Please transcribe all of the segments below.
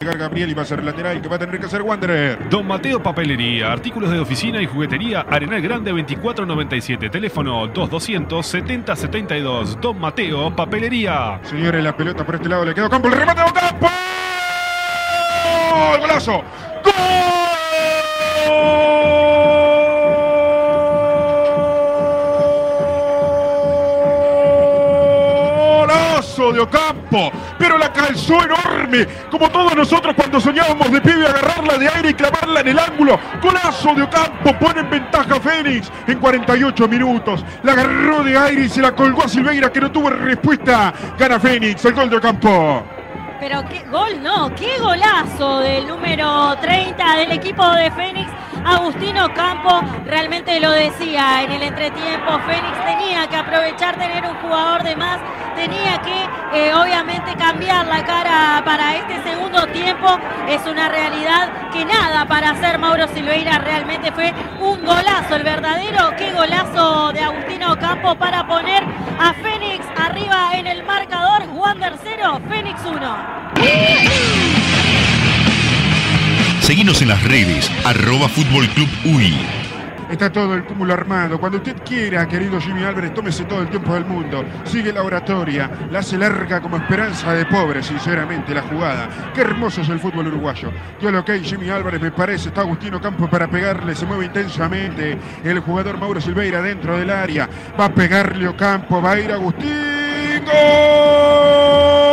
Gabriel y va a ser lateral, que va a tener que hacer Wanderer. Don Mateo Papelería, artículos de oficina y juguetería, Arenal Grande 2497, teléfono 2200-7072. Don Mateo Papelería. Señores, la pelota por este lado, le quedó Campo, el remate de Ocampo. ¡Golazo! ¡Golazo de Ocampo! Pero la calzó enorme, como todos nosotros cuando soñábamos de pibe agarrarla de aire y clavarla en el ángulo. Golazo de Ocampo, pone en ventaja a Fénix en 48 minutos. La agarró de aire y se la colgó a Silveira, que no tuvo respuesta. Gana Fénix, el gol de Ocampo. Pero qué gol, no, qué golazo del número 30 del equipo de Fénix, Agustín Ocampo. Realmente lo decía en el entretiempo, Fénix tenía que aprovechar tener un jugador de más, tenía que obviamente cambiar la cara para este segundo tiempo. Es una realidad que nada para hacer Mauro Silveira, realmente fue un golazo, el verdadero, qué golazo de Agustín Ocampo para poner a Fénix arriba en el marcador. Wander 0, Fénix 1. Seguinos en las redes, @FútbolClubUy. Está todo el cúmulo armado. Cuando usted quiera, querido Jimmy Álvarez, tómese todo el tiempo del mundo. Sigue la oratoria, la hace larga como esperanza de pobre, sinceramente, la jugada. Qué hermoso es el fútbol uruguayo. Yo lo que hay, Jimmy Álvarez, me parece, está Agustín Ocampo para pegarle, se mueve intensamente. El jugador Mauro Silveira dentro del área. Va a pegarle Ocampo, va a ir Agustín. ¡Gol!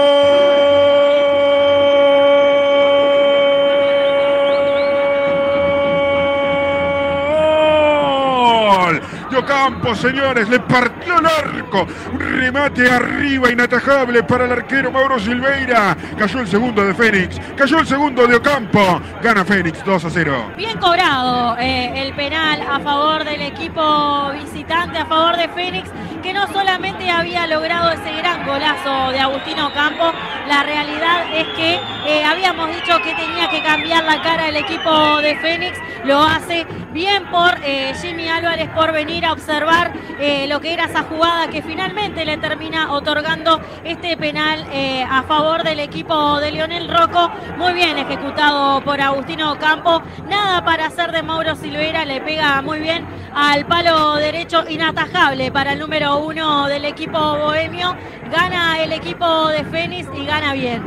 Ocampo, señores, le partió el arco, un remate arriba inatajable para el arquero Mauro Silveira. Cayó el segundo de Fénix, cayó el segundo de Ocampo, gana Fénix 2-0. Bien cobrado el penal a favor del equipo visitante, a favor de Fénix, que no solamente había logrado ese gran golazo de Agustín Ocampo, la realidad es que habíamos dicho que tenía que cambiar la cara del equipo de Fénix. Lo hace bien por Jimmy Álvarez, por venir a observar lo que era esa jugada que finalmente le termina otorgando este penal a favor del equipo de Leonel Rocco. Muy bien ejecutado por Agustín Ocampo, nada para hacer de Mauro Silveira, le pega muy bien al palo derecho, inatajable para el número 1 del equipo bohemio. Gana el equipo de Fénix y gana bien.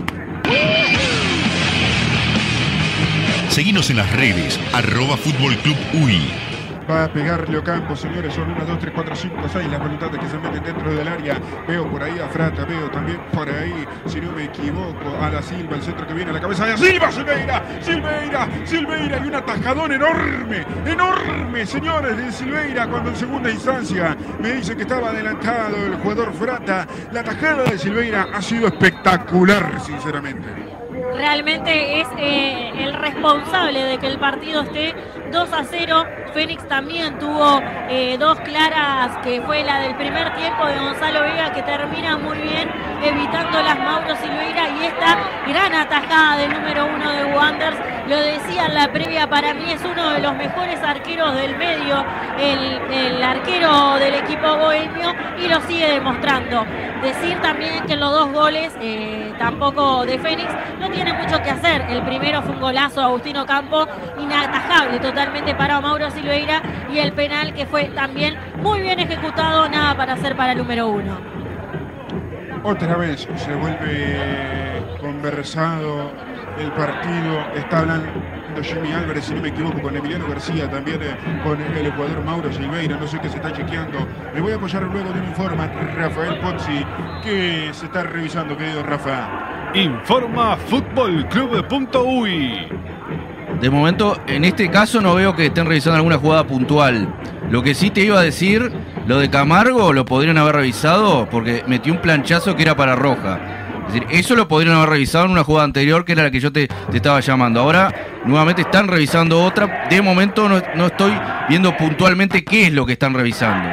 Seguinos en las redes, @FútbolClubUy. Va a pegarle Ocampo, señores, son 1, 2, 3, 4, 5, 6 las voluntades que se meten dentro del área. Veo por ahí a Frata, veo también por ahí, si no me equivoco, a la Silva, el centro que viene a la cabeza de Silva, Silveira, y un atajadón enorme, señores, de Silveira, cuando en segunda instancia me dice que estaba adelantado el jugador Frata. La atajada de Silveira ha sido espectacular, sinceramente. Realmente es el responsable de que el partido esté 2-0. Fénix también tuvo dos claras, que fue la del primer tiempo de Gonzalo Vega, que termina muy bien evitando las Mauro Silveira, y esta gran atajada del número 1 de Wanderers. Lo decía en la previa, para mí es uno de los mejores arqueros del medio, el arquero del equipo bohemio, y lo sigue demostrando. Decir también que los dos goles, tampoco de Fénix, no tiene mucho que hacer. El primero fue un golazo a Agustín Ocampo, inatajable totalmente para Mauro Silveira, y el penal que fue también muy bien ejecutado, nada para hacer para el número 1. Otra vez se vuelve conversado el partido, está hablando Jimmy Álvarez, si no me equivoco, con Emiliano García, también con el jugador Mauro Silveira, no sé qué se está chequeando. Me voy a apoyar luego de un informe Rafael Pozzi, que se está revisando, querido Rafa. Informa FútbolClub.uy. De momento, en este caso no veo que estén revisando alguna jugada puntual. Lo que sí te iba a decir, lo de Camargo lo podrían haber revisado porque metió un planchazo que era para roja. Es decir, eso lo podrían haber revisado en una jugada anterior, que era la que yo te estaba llamando. Ahora, nuevamente están revisando otra. De momento no estoy viendo puntualmente qué es lo que están revisando.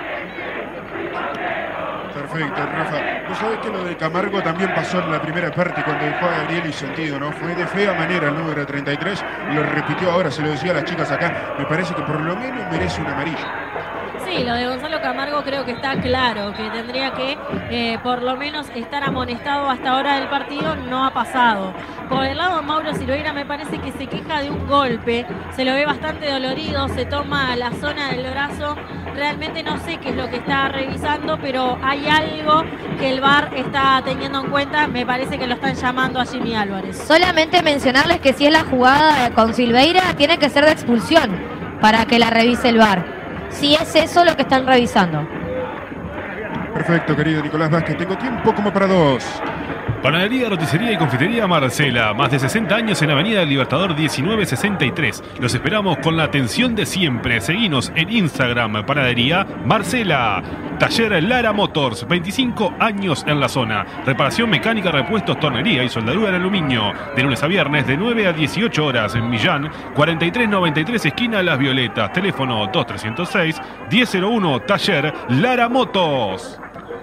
Perfecto, Rafa. ¿Vos sabés que lo de Camargo también pasó en la primera parte cuando dejó a Gabriel y Sentido, ¿no? Fue de fea manera el número 33, lo repitió ahora, se lo decía a las chicas acá. Me parece que por lo menos merece un amarillo. Sí, Sí, lo de Gonzalo Camargo creo que está claro, que tendría que por lo menos estar amonestado hasta ahora del partido, no ha pasado. Por el lado de Mauro Silveira me parece que se queja de un golpe, se lo ve bastante dolorido, se toma la zona del brazo, realmente no sé qué es lo que está revisando, pero hay algo que el VAR está teniendo en cuenta, me parece que lo están llamando a Jimmy Álvarez. Solamente mencionarles que si es la jugada con Silveira, tiene que ser de expulsión para que la revise el VAR. Si es eso lo que están revisando. Perfecto, querido Nicolás Vázquez. Tengo tiempo como para dos. Panadería, roticería y confitería Marcela. Más de 60 años en Avenida del Libertador 1963. Los esperamos con la atención de siempre. Seguinos en Instagram, Panadería Marcela. Taller Lara Motors, 25 años en la zona. Reparación mecánica, repuestos, tornería y soldadura en aluminio. De lunes a viernes de 9 a 18 horas en Millán, 4393 esquina Las Violetas. Teléfono 2306-1001. Taller Lara Motors.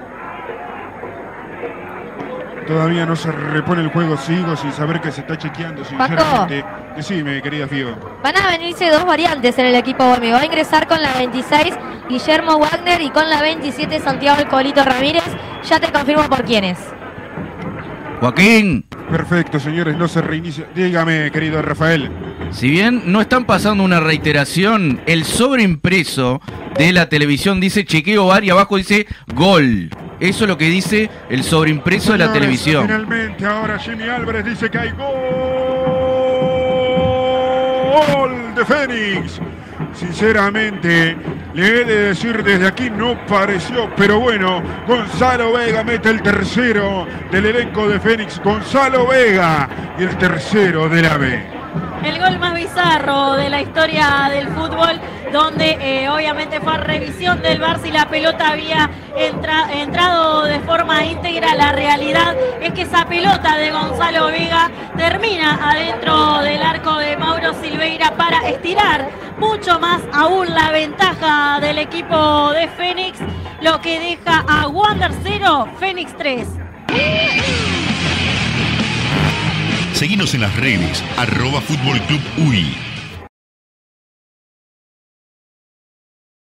Todavía no se repone el juego, sigo sin saber que se está chequeando, sinceramente. Decime, querida Fío. Van a venirse dos variantes en el equipo bohemio. Va a ingresar con la 26 Guillermo Wagner y con la 27 Santiago El Colito Ramírez. Ya te confirmo por quiénes. Joaquín. Perfecto, señores, no se reinicia. Dígame, querido Rafael. Si bien no están pasando una reiteración, el sobreimpreso de la televisión dice chequeo VAR y abajo dice gol. Eso es lo que dice el sobreimpreso de la televisión. Finalmente, ahora Jimmy Álvarez dice que hay gol de Fénix. Sinceramente, le he de decir desde aquí, no pareció, pero bueno, Gonzalo Vega mete el tercero del elenco de Fénix. Gonzalo Vega y el tercero de la B. El gol más bizarro de la historia del fútbol, donde obviamente fue a revisión del VAR si la pelota había entrado de forma íntegra. La realidad es que esa pelota de Gonzalo Vega termina adentro del arco de Mauro Silveira para estirar mucho más aún la ventaja del equipo de Fénix, lo que deja a Wander 0, Fénix 3. Seguinos en las redes, @Fútbol Club UI.